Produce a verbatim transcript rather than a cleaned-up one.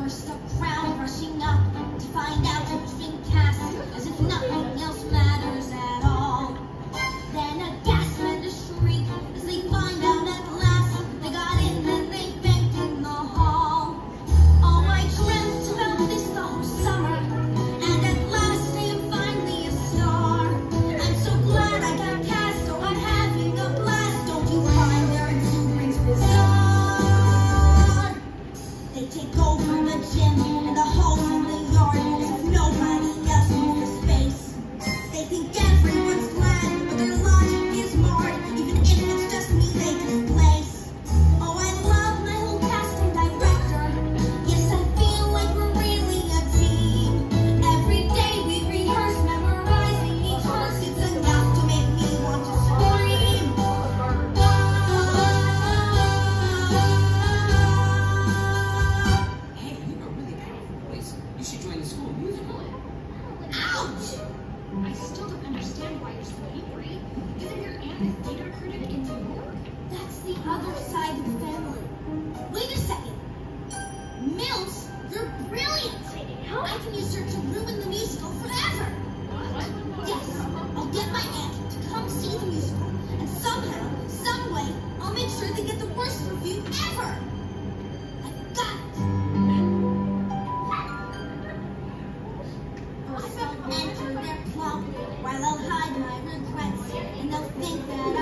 first a crowd rushing up to find out who's been cast, as if nothing else matters at all. Then a gasp and a shriek as they find out at last they got in and they begged in the hall. Oh, I dreamt about this the whole summer, and at last I am finally a star. I'm so glad I got cast, oh, I'm having a blast. Don't you find their exuberance bizarre? They take over the gym and the halls in the yard as if nobody else moves the space. They think everyone's glad, but their logic is marred. Even if it's just me they displace. Oh, I love my whole casting director. Yes, I feel like we're really a team. Every day we rehearse, memorizing each verse. It's enough to make me want to scream. Hey, you have a really powerful voice. You should join the school musical. Ouch! I still don't understand why you're so angry. Isn't your aunt a theater critic in New York? That's the other side of the family. Wait a second. Mills, you're brilliant. I can use her to ruin the musical forever. Yes, I'll get my aunt to come see the musical, and somehow, some way, I'll make sure they get the worst review ever. I've got it. First I'll enter their club, while I'll hide my regrets, and they'll think that